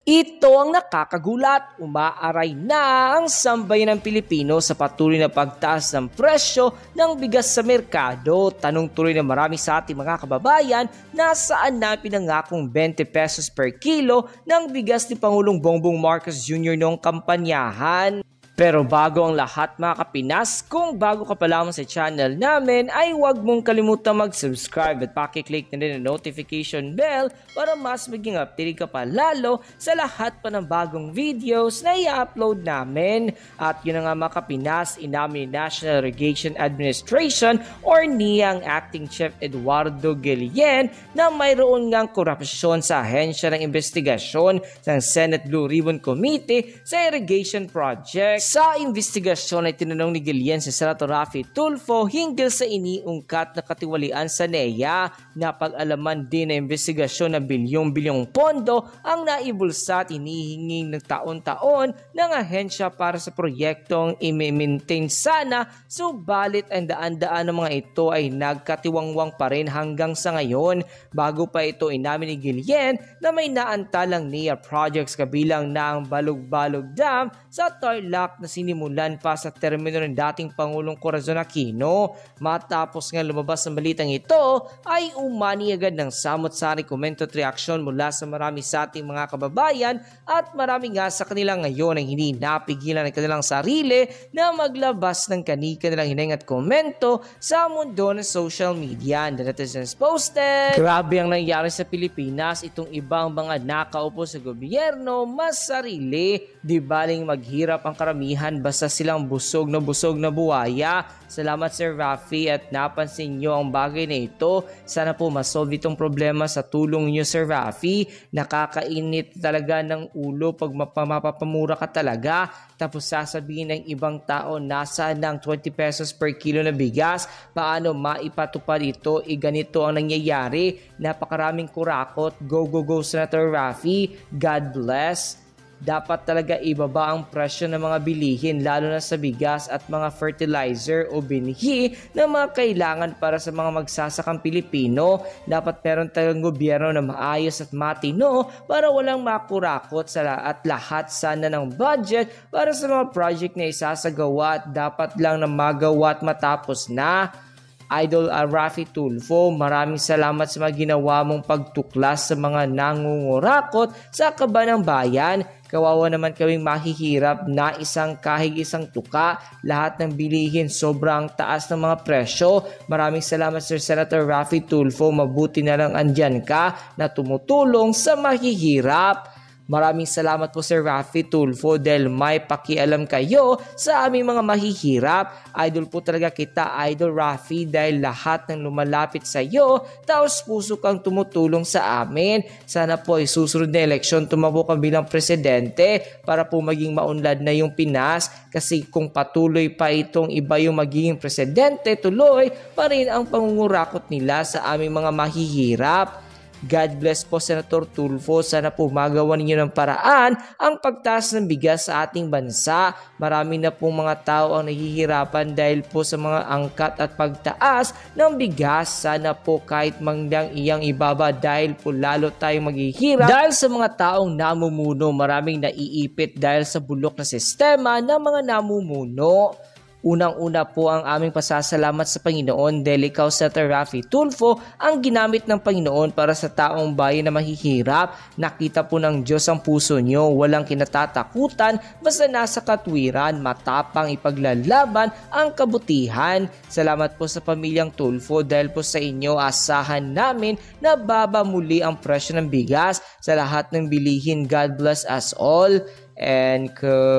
Ito ang nakakagulat, umaaray na ang sambayan ng Pilipino sa patuloy na pagtaas ng presyo ng bigas sa merkado. Tanong tuloy na marami sa ating mga kababayan, nasaan na pinangakong 20 pesos per kilo ng bigas ni Pangulong Bongbong Marcos Jr. noong kampanyahan? Pero bago ang lahat mga kapinas, kung bago ka pa lamang sa channel namin ay huwag mong kalimutan mag-subscribe at pakiclick na rin ang notification bell para mas maging updated ka pa lalo sa lahat pa ng bagong videos na i-upload namin. At yun nga mga kapinas, inamin ni National Irrigation Administration or NIA ang Acting Chief Eduardo Guillen na mayroon ngang korupsyon sa ahensya ng investigasyon ng Senate Blue Ribbon Committee sa irrigation project. Sa investigasyon ay tinanong ni Guillen si Senator Raffy Tulfo hinggil sa iniungkat na katiwalian sa NEA. Napag-alaman din na investigasyon na bilyong-bilyong pondo ang naibulsa at hinihinging ng taon-taon ng ahensya para sa proyektong i-maintain sana, subalit ang daan-daan ng mga ito ay nagkatiwangwang pa rin hanggang sa ngayon. Bago pa ito inamin ni Guillen na may naantalang NEA projects kabilang na ang Balog-Balog Dam sa Tarlac na sinimulan pa sa termino ng dating Pangulong Corazon Aquino. Matapos nga lumabas ang balitang ito ay umani agad ng samot-sari komento at reaksyon mula sa marami sa ating mga kababayan at marami nga sa kanila ngayon ang hindi napigilan ng kanilang sarili na maglabas ng kanilang hininga at komento sa mundo ng social media. The netizens posted, "Grabe ang nangyari sa Pilipinas, itong ibang mga nakaupo sa gobyerno mas sarili, di baling maghirap ang karamihan basta silang busog na buwaya. Salamat Sir Raffy at napansin nyo ang bagay na ito. Sana po masolve itong problema sa tulong nyo Sir Raffy. Nakakainit talaga ng ulo pag mapapamura ka talaga. Tapos sasabihin ng ibang tao nasaan ng 20 pesos per kilo na bigas. Paano maipatupad ito? Ganito ang nangyayari. Napakaraming kurakot. Go Senator Raffy. God bless." Dapat talaga ibaba ang presyo ng mga bilihin lalo na sa bigas at mga fertilizer o binhi na mga kailangan para sa mga magsasakang Pilipino. Dapat meron talagang gobyerno na maayos at matino para walang makurakot at lahat sana ng budget para sa mga project na isasagawa at dapat lang na magawa at matapos na. Idol Raffy Tulfo, maraming salamat sa mga ginawa mong pagtuklas sa mga nangungurakot sa kaban ng bayan. Kawawa naman kaming mahihirap na kahig isang tuka. Lahat ng bilihin sobrang taas ng mga presyo. Maraming salamat Sir Senator Raffy Tulfo. Mabuti na lang andyan ka na tumutulong sa mahihirap. Maraming salamat po Sir Raffy Tulfo dahil may pakialam kayo sa aming mga mahihirap. Idol po talaga kita, Idol Raffy, dahil lahat ng lumalapit sa iyo, taos puso kang tumutulong sa amin. Sana po ay susunod na eleksyon tumakbo ka bilang presidente para po maging maunlad na yung Pinas. Kasi kung patuloy pa itong iba yung magiging presidente, tuloy pa rin ang pangungurakot nila sa aming mga mahihirap. God bless po Senator Tulfo. Sana po magawa ninyo ng paraan ang pagtaas ng bigas sa ating bansa. Marami na pong mga tao ang nahihirapan dahil po sa mga angkat at pagtaas ng bigas. Sana po kahit mangdang iyang ibaba dahil po lalo tayong maghihirap. Dahil sa mga taong namumuno, maraming naiipit dahil sa bulok na sistema ng mga namumuno. Unang-una po ang aming pasasalamat sa Panginoon dahil ikaw Senator Raffy Tulfo ang ginamit ng Panginoon para sa taong bayan na mahihirap. Nakita po ng Diyos ang puso nyo, walang kinatatakutan basta nasa katwiran, matapang ipaglalaban ang kabutihan. Salamat po sa pamilyang Tulfo dahil po sa inyo asahan namin na babamuli ang presyo ng bigas sa lahat ng bilihin. God bless us all. And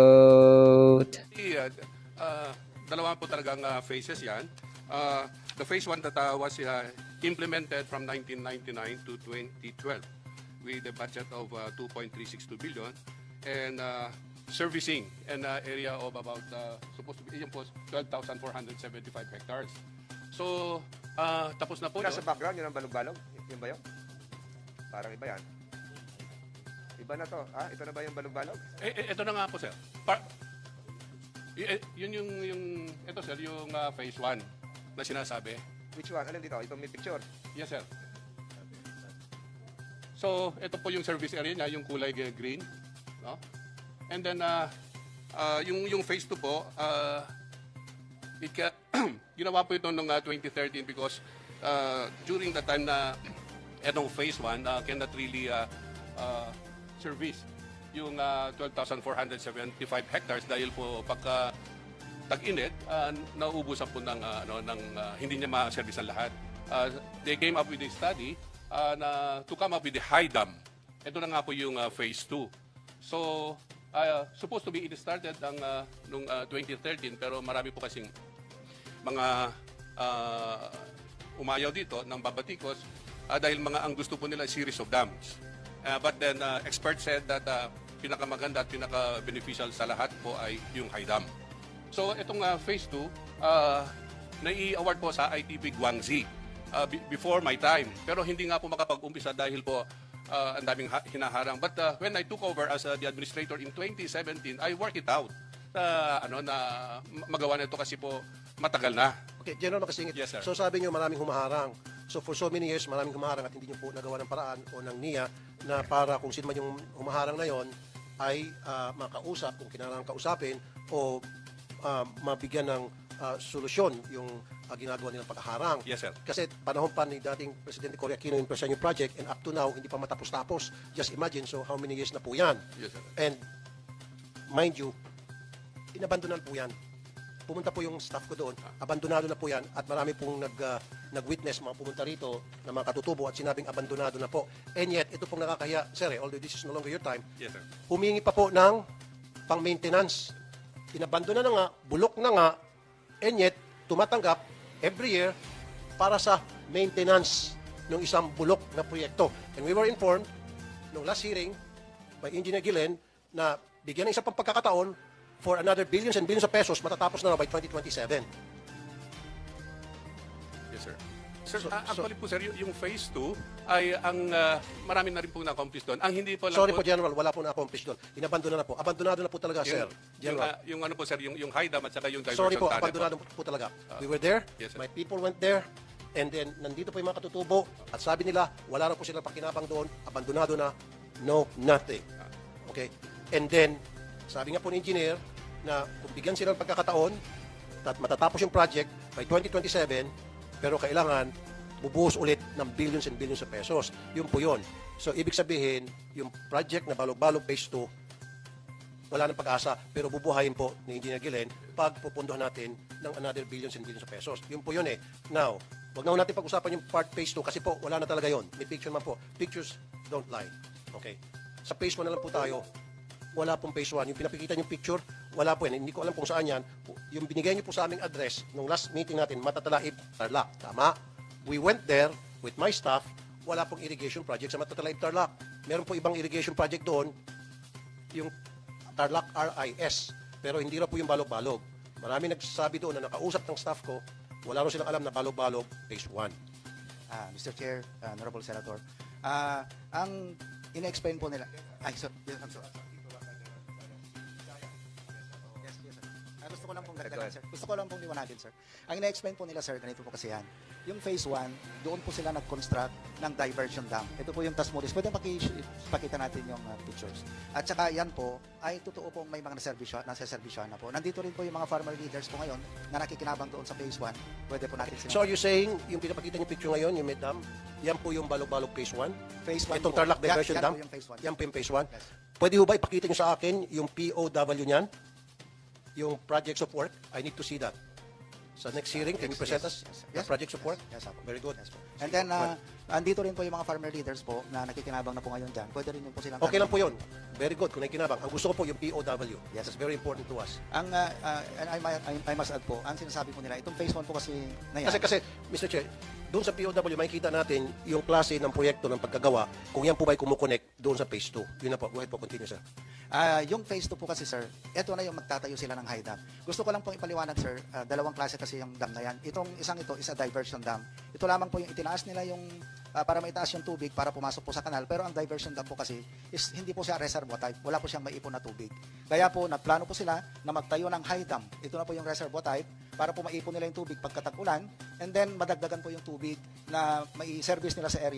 quote. Dalawa po talagang phases yan. The phase 1 that was implemented from 1999 to 2012 with a budget of 2.362 billion and servicing an area of about supposed to be 12,475 hectares. So, tapos na po. Nasa background yun ang balog-balog? Yun ba yun? Parang iba yan. Iba na to. Ito na ba yung balog-balog? Ito na nga po, sir. Yun ito sir, yung phase 1 na sinasabi. Which one? Alin dito? Ito may picture. Yes, sir. So, ito po yung service area niya, yung kulay green. No? And then, yung phase 2 po, ginawa po ito noong 2013 because during the time na itong phase 1 cannot really service yung 12,475 hectares dahil po pagka tag-init, nauubusan po ng hindi niya ma-service ang lahat. They came up with a study to come up with the high dam. Ito na nga po yung phase 2. So, supposed to be started noong 2013 pero marami po kasing mga umayaw dito ng babatikos dahil ang gusto po nila series of dams. But then experts said that pinakamaganda at pinaka-beneficial sa lahat po ay yung high dam. So itong phase 2 nai-award po sa ITP Guangxi before my time. Pero hindi nga po makapag-umpisa dahil po ang daming hinaharang. But when I took over as the administrator in 2017, I worked it out na magawa na ito kasi po matagal na. Okay, General Makasingit. Yes, sir. So sabi niyo maraming humaharang. So for so many years, maraming humaharang at hindi niyo po nagawa ng paraan o ng NIA na para kung sino man yung humaharang na yon ay makausap kung kinarang kausapin o mabigyan ng solusyon yung ginagawa nilang paghaharang. Yes, sir. Kasi panahon pa ni dating Presidente Cory Aquino yung present yung project and up to now, hindi pa matapos-tapos. Just imagine, so how many years na po yan? Yes, sir. And mind you, inabandonan po yan. Pumunta po yung staff ko doon, abandonado na po yan at marami pong nag-witness mga pumunta rito na mga katutubo at sinabing abandonado na po. And yet, ito pong nakakahiya, sir, although this is no longer your time, Yes, sir. humingi pa po ng pang-maintenance. Inabandona na nga, bulok na nga, and yet, tumatanggap every year para sa maintenance ng isang bulok na proyekto. And we were informed nung last hearing by Engineer Gillen na bigyan ng isang pagkakataon for another billions and billions of pesos matatapos na by 2027. Yes, sir. Sir, actually po, sir, yung phase 2 ay marami na rin po na-accomplish doon. Ang hindi po lang Sorry po, General, wala po na-accomplish doon. Inabandona na po. Abandonado na po talaga, sir. General. Yung ano po, sir, yung high dam at saka yung diversion Sorry po, tunnel abandonado po talaga. We were there, Yes, sir. my people went there, and then nandito po yung mga katutubo, at sabi nila, wala na po silang pakinabang doon, abandonado na, no, nothing. Okay? And then, sabi nga po ni engineer, na kung bigyan sila ng pagkakataon, at matatapos yung project by 2027, pero kailangan bubuhos ulit ng billions and billions of pesos. Yun po yun. So, ibig sabihin, yung project na Balog-Balog Phase 2, wala nang pag-asa, pero bubuhayin po ni Engineer Gillen pag pupunduhan natin ng another billions and billions of pesos. Yun po yun eh. Now, wag na natin pag-usapan yung part Phase 2 kasi po, wala na talaga yun. May picture man po. Pictures don't lie. Okay? Sa Phase 1 na lang po tayo. Wala pong Phase 1. Yung pinapakita yung picture, wala po yan. Hindi ko alam kung saan yan. Yung binigay niyo po sa aming address, nung last meeting natin, Matatalaib, Tarlac. Tama? We went there with my staff, wala pong irrigation project sa Matatalaib, Tarlac. Meron po ibang irrigation project doon, yung Tarlac RIS, pero hindi na po yung Balog-Balog. Marami nagsasabi doon na nakausap ng staff ko, wala rin silang alam na Balog-Balog Phase 1. Mr. Chair, Honorable Senator, ang ina-explain po nila, I'm sorry. Gusto ko lang pong dagdagan, sir. Gusto ko lang pong liwanagin, sir. Ang ina-explain po nila, sir, ganito po kasi yan. Yung phase 1, doon po sila nag-construct ng diversion dam. Ito po yung Tasmuris. Pwede pakita natin yung pictures. At saka yan po, ay totoo pong may mga nasa-servisyon na po. Nandito rin po yung mga farmer leaders po ngayon na nakikinabang doon sa phase 1. Pwede po natin sila. So are you saying, yung pinapakita niyo picture ngayon, yung med dam, yan po yung Balog-Balog Phase 1? Phase 1 Itong po. Tarlac Diversion Yan Dam? po yung phase 1. Yan po yung Phase 1? Yes. Pwede ho ba ipakita niyo sa akin yung POW niyan? Yung projects of work? I need to see that. Sa next hearing, can you present us the projects of work? Yes, Apo. Very good. Yes, po. And then, andito rin po yung mga farmer leaders po na nakikinabang na po ngayon dyan. Pwede rin po silang... Okay lang po yun. Very good. Kung nakikinabang. Ang gusto ko po yung POW. Yes. That's very important to us. And I must add po, ang sinasabi po nila, itong phase 1 po kasi na yan. Kasi, Mr. Chair, doon sa POW, makikita natin yung klase ng proyekto ng pagkagawa kung yan po ba'y kumukonect doon sa phase 2. Yun na po. Go ahead po. Continue, sir. Yung phase 2 po kasi, sir, ito na yung magtatayo sila ng high dam. Gusto ko lang pong ipaliwanag, sir, dalawang klase kasi yung dam na yan. Itong isang ito is a diversion dam. Ito lamang po yung itinaas nila yung para maitaas yung tubig para pumasok po sa kanal. Pero ang diversion dam po kasi is hindi po siya reservoir type. Wala po siyang maipon na tubig. Kaya po, nagplano po sila na magtayo ng high dam. Ito na po yung reservoir type para po maipon nila yung tubig pagkatag-ulan and then madagdagan po yung tubig na mai-service nila sa area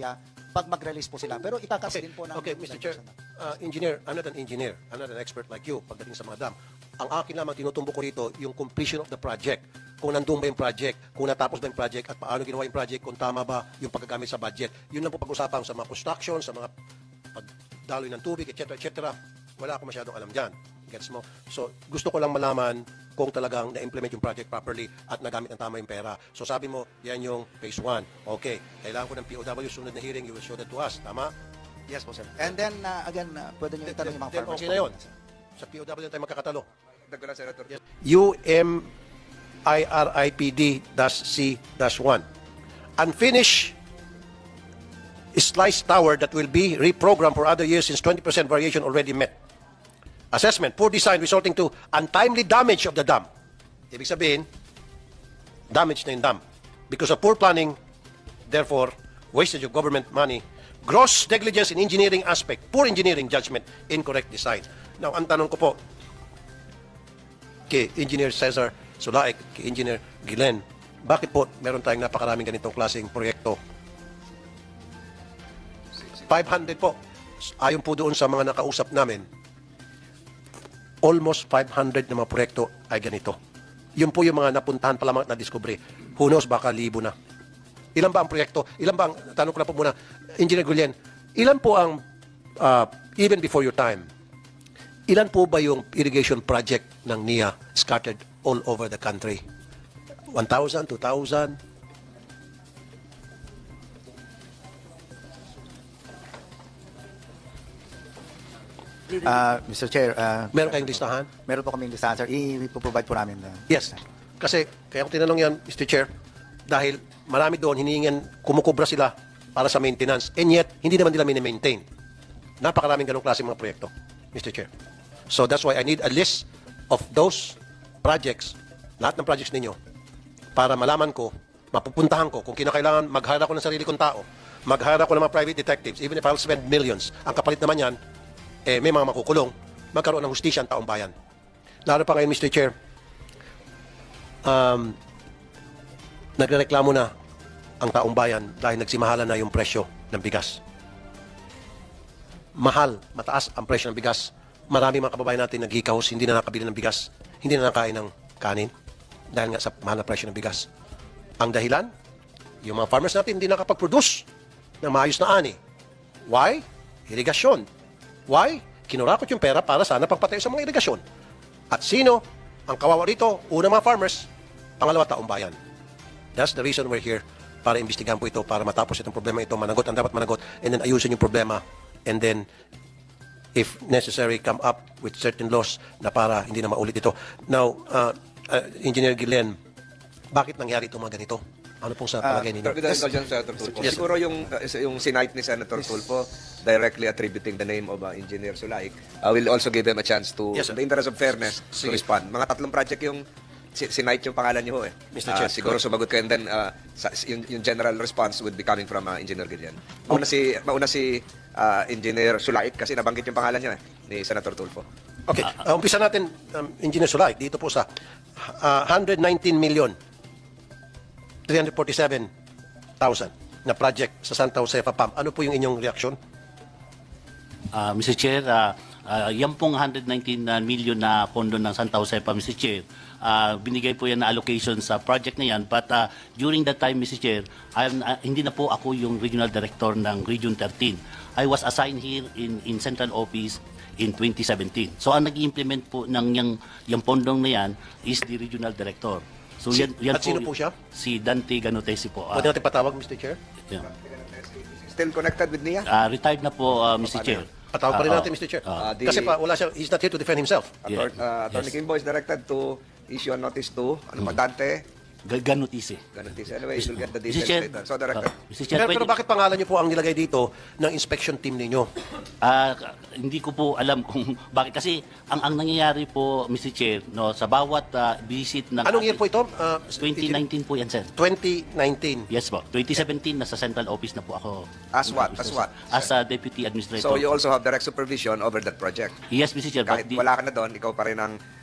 pag mag-release po sila. Pero itakas din po ng... Okay, Mr. Chair, engineer, I'm not an engineer. I'm not an expert like you pagdating sa mga dam. Ang akin lamang tinutumbok ko rito, yung completion of the project. Kung nandun ba yung project, kung natapos ba yung project, at paano ginawa yung project, kung tama ba yung paggagamit sa budget. Yun lang po pag-usapan sa mga construction, sa mga pagdaloy ng tubig, etc. etc. Wala ako masyadong alam dyan. Gets mo? So, gusto ko lang malaman kung talagang na-implement yung project properly at nagamit ang tama yung pera. So, sabi mo, yan yung phase 1. Okay. Kailangan ko ng POW, sunod na hearing, you will show that to us. Tama? Yes po, sir. And then, again, pwede nyo itanong yung mga Then, farmers. okay na yun. Sa POW na tayo magkakatalo. Dagdagan, Senator. Yes. UMIRIPD-C-1. Unfinished slice tower that will be reprogrammed for other years since 20% variation already met. Assessment, poor design resulting to untimely damage of the dam. Ibig sabihin, damage na yung dam. Because of poor planning, therefore, wastage of government money, gross negligence in engineering aspect, poor engineering judgment, incorrect design. Now, ang tanong ko po, kay Engineer Cesar Sulaik, kay Engineer Gilen, bakit po meron tayong napakaraming ganitong klaseng proyekto? 500 po. Ayon po doon sa mga nakausap namin, almost 500 na mga proyekto ay ganito. Yun po yung mga napuntahan pa lamang at na-discovery. Who knows, baka libo na. Ilan ba ang proyekto? Ilan ba ang, tanong ko na po muna, Engineer Guillen, ilan po ang, even before your time, ilan po ba yung irrigation project ng NIA scattered all over the country? 1,000, 2,000? Mr. Chair, Meron kayong listahan? meron po kami listahan, sir. I-provide po namin. Yes. Kasi, kaya ko tinanong yan, Mr. Chair, dahil marami doon, hinihingin, kumukubra sila para sa maintenance. And yet, hindi naman nila mini-maintain. Napakaraming ganong klase mga proyekto, Mr. Chair. So that's why I need a list of those projects, lahat ng projects ninyo, para malaman ko, mapupuntahan ko, kung kinakailangan, mag-hire ako ng sarili kong tao, mag-hire ako ng mga private detectives, even if I'll spend millions. Ang kapalit naman yan, may mga makukulong, magkaroon ng hustisya ang taong bayan. Lalo pa ngayon, Mr. Chair, nagrereklamo na ang taong bayan dahil nagsimahala na yung presyo ng bigas. Mahal, mataas ang presyo ng bigas. Marami mga kababayan natin naghikahos, hindi na nakabili ng bigas, hindi na nakain ng kanin dahil nga sa mahal na presyo ng bigas. Ang dahilan, yung mga farmers natin hindi nakapag-produce ng maayos na ani. Why? Irigasyon. Why? Kinurakot yung pera para sana pagpatayo sa mga irigasyon. At sino ang kawawa rito? Una, mga farmers. Pangalawa, taong bayan. That's the reason we're here, para imbestigahan po ito, para matapos itong problema ito, managot ang dapat managot, and then ayusin yung problema, and then, if necessary, come up with certain laws na para hindi na maulit ito. Now, Engineer Guillen, bakit nangyari itong mga ganito? Ano pong sa palagay ninyo? Senator Tulfo. Siguro yung sinight ni Senator Tulfo, directly attributing the name of Engineer Sulaik, will also give them a chance to, Yes, sir. in the interest of fairness, to respond. Mga 3 project yung sinight yung pangalan niyo eh. Mr. Chair. Siguro sumagot kayo, and then yung general response would be coming from Engineer Guillen. Mauna si Engineer Sulaik kasi nabanggit yung pangalan niya ni Senator Tulfo. Okay, umpisa natin, Engineer Sulaik, dito po sa 119,347,000 na project sa Santa Josefa Pump. Ano po yung inyong reaksyon? Mr. Chair, yan pong 119 million na pondo ng Santa Josepa, Mr. Chair, binigay po yan na allocation sa project na yan. But during that time, Mr. Chair, hindi na po ako yung regional director ng Region 13. I was assigned here in Central Office in 2017. So ang nag-implement po ng yung pondong na yan is the regional director. So yan At sino po siya? Si Dante Ganotesi po. Pwede natin patawag, Mr. Chair? Yeah. Still connected with NIA? Retired na po, Mr. Chair. Patawag pa rin natin, Mr. Chair. Kasi pa, wala siya, he's not here to defend himself. Attorney Kimbo is directed to issue a notice to Dante Ganotesi. Anyway, you'll get the Mr. details Chair, later. So, Director. Mr. Chair, Pero bakit pangalan niyo po ang nilagay dito ng inspection team ninyo? Hindi ko po alam kung bakit. Kasi ang nangyayari po, Mr. Chair, no, sa bawat visit ng... Anong year po ito? 2019 po yan, sir. 2019. Yes po. 2017, nasa central office na po ako. As what? As what? As a deputy administrator. So, you also have direct supervision over that project. Yes, Mr. Chair. Kahit but wala ka na doon, ikaw pa rin ang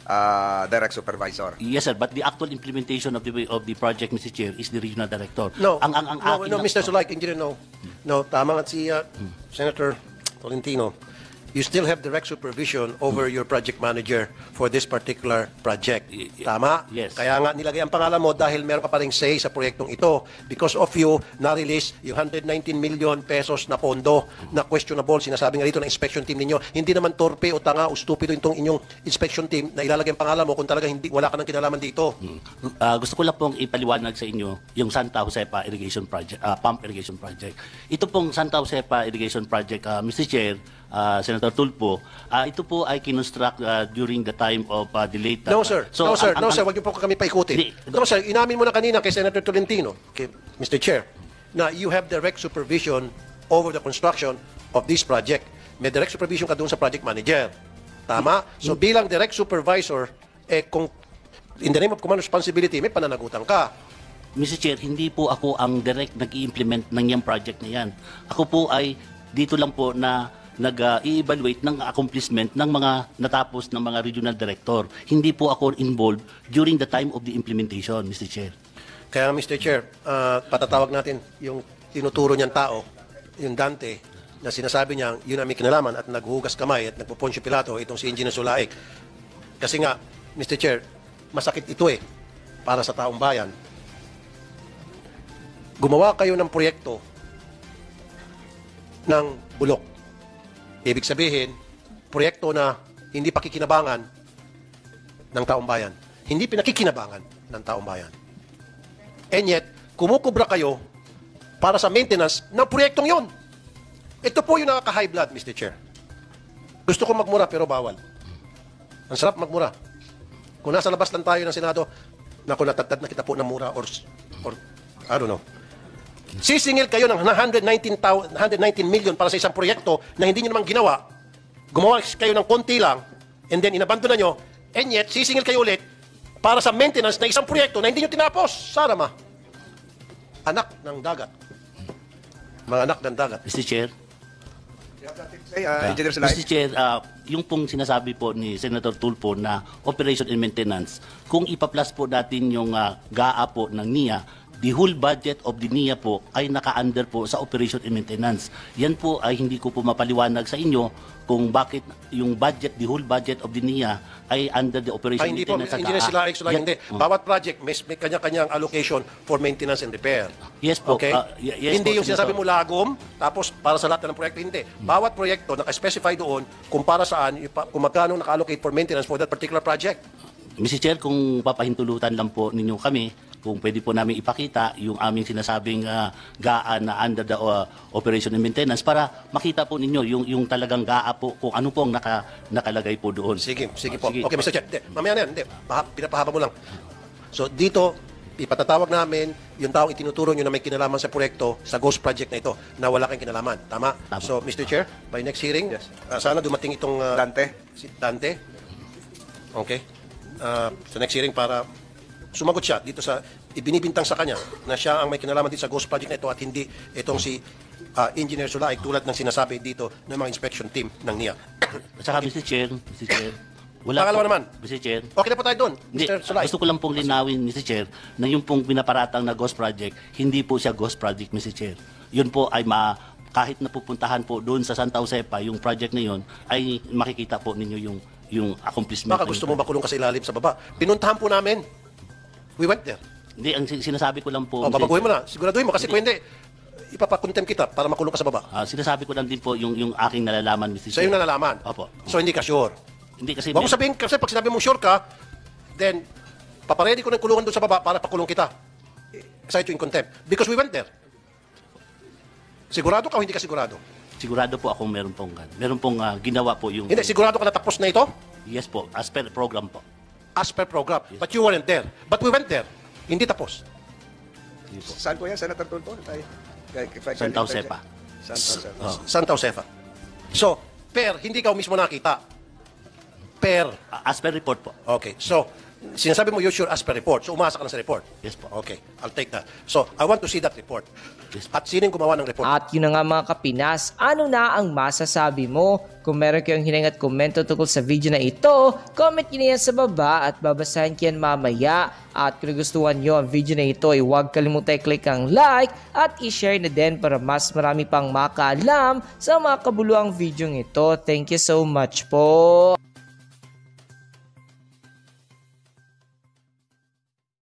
direct supervisor. Yes, sir. But the actual implementation of the project, Mr. Chair, is the regional director. No, ang no, akin no, lang Mr. po- Sulaik, Engineer, no. No, tama nga si Senator Tolentino. You still have direct supervision over your project manager for this particular project. Tama? Yes. Kaya nga nilagay ang pangalan mo dahil meron ka pa ring say sa proyektong ito. Because of you, na-release yung 119 million pesos na pondo na questionable. Sinasabi nga dito ng inspection team ninyo. Hindi naman torpe o tanga o stupido itong inyong inspection team na ilalagay ang pangalan mo kung talaga wala ka ng kinalaman dito. Gusto ko lang pong ipaliwanag sa inyo yung Santa Josepa Irrigation Project, pump irrigation project. Ito pong Santa Josepa Irrigation Project, Mr. Chair, Senator Tulfo, ito po ay kinonstruct during the time of the late... No, sir. No, sir. ang- Wag niyo po kami paikutin. Hindi. No, sir. Inamin mo na kanina kay Senator Tolentino, kay Mr. Chair, na you have direct supervision over the construction of this project. May direct supervision ka doon sa project manager. Tama? So, bilang direct supervisor, kung in the name of command responsibility, may pananagutan ka. Mr. Chair, hindi po ako ang direct nag-i-implement ng yung project na yan. Ako po ay dito lang po na nag-i-evaluate ng accomplishment ng mga natapos ng mga regional director. Hindi po ako involved during the time of the implementation, Mr. Chair. Kaya, Mr. Chair, patatawag natin yung tinuturo niyang tao, yung Dante, na sinasabi niya, yun ang may kinalaman at naghuhugas kamay at nagpo-Poncio Pilato, itong si Engineer Sulaik. Kasi nga, Mr. Chair, masakit ito para sa taong bayan. Gumawa kayo ng proyekto ng bulok. Ibig sabihin, proyekto na hindi pakikinabangan ng taong bayan. Hindi pinakikinabangan ng taong bayan. And yet, kumukubra kayo para sa maintenance ng proyektong yon. Ito po yung nakaka-high blood, Mr. Chair. Gusto ko magmura pero bawal. Ang sarap magmura. Kung nasa labas lang tayo ng Senado, naku, natatad na kita po ng mura or I don't know. Sisingil kayo ng 119 million para sa isang proyekto na hindi nyo naman ginawa. Gumawa kayo ng konti lang and then inabandona nyo and yet sisingil kayo ulit para sa maintenance na isang proyekto na hindi nyo tinapos. Sarama. Anak ng dagat. Mga anak ng dagat. Mr. Chair? Engineer Sulaik. Mr. Chair, yung pong sinasabi po ni Senator Tulfo na operation and maintenance, kung ipa-plus po natin yung GAA po ng NIA, the whole budget of the NIA po ay naka-under po sa operation and maintenance. Yan po ay hindi ko po mapaliwanag sa inyo kung bakit yung budget, the whole budget of the NIA ay under the operation Ay, and hindi po. maintenance sa Engineer GAA. Sulaik, hindi. Bawat project, may kanya-kanyang allocation for maintenance and repair. Yes po. Okay? Yes Hindi po, yung sinasabi mo lagom, tapos para sa lahat ng proyekto, hindi. Bawat proyekto, naka-specify doon kung para saan, kung magkano naka-allocate for maintenance for that particular project. Mr. Chair, kung papahintulutan lang po ninyo kami, kung pwede po namin ipakita yung aming sinasabing GAA na under the operation and maintenance para makita po ninyo yung talagang GAA po kung ano po ang nakalagay po doon. Sige po. Okay, Mr. Chair. Hindi, mamaya na yan. Hindi, pinapahaba mo lang. So, dito, ipatatawag namin yung taong itinuturo nyo na may kinalaman sa proyekto sa ghost project na ito na wala kang kinalaman. Tama? Tama. So, Mr. Chair, by next hearing, Yes. sana dumating itong Dante. si Dante. Okay. Sa next hearing para sumagot siya dito sa ibinibintang sa kanya na siya ang may kinalaman dito sa ghost project na ito at hindi itong si Engineer Sulaik tulad ng sinasabi dito ng mga inspection team ng NIA. At saka, Mr. Chair, wala Pangalawa po, naman. Mr. Chair, Okay na po tayo doon, hindi, Mr. Sulaik. gusto ko lang pong linawin, Mr. Chair, na yung pong pinaparatang na ghost project, hindi po siya ghost project, Mr. Chair. Yun po ay kahit na pupuntahan po doon sa Santa Josepa, yung project na yun, ay makikita po ninyo yung accomplishment. Baka gusto mo makulong ka sa ilalim sa baba. Pinuntahan po namin. We went there. Hindi, ang sinasabi ko lang po, O, babaguhin mo na. Siguraduhin mo kasi kung hindi, ipapakontem kita para makulong ka sa baba. sinasabi ko lang din po yung aking nalalaman, Mr. Sa Chair. yung nalalaman. Opo. So, hindi ka sure. Hindi kasi... Huwag mo sabihin, kasi pag sinabi mong sure ka, then, paparedy ko ng kulungan doon sa baba para pakulong kita. Cite you in contempt. Because we went there. Sigurado ka o hindi ka sigurado? Sigurado po akong meron pong ginawa po yung... Hindi, sigurado ka na tapos na ito? Yes po, as per program po. As per program. But you weren't there. But we went there. Hindi tapos. Saan po yan, Senator Tulfo? Santa Josepa. Santa Josefa. So, per, hindi ka mismo nakita. Per. As per report po. Okay. So, Sinasabi mo you sure as per report. So umasa ka na sa report. Yes po. Okay, I'll take that. So I want to see that report. Yes. At sino yung gumawa ng report? At yun na nga mga kapinas, ano na ang masasabi mo? Kung meron kayong hiling at komento tungkol sa video na ito, comment nyo na yan sa baba at babasahin ko yan mamaya. At kung nagustuhan nyo ang video na ito, ay huwag kalimutan i-click ang like at i-share na din para mas marami pang makaalam sa mga kabuluhang video ito. Thank you so much po!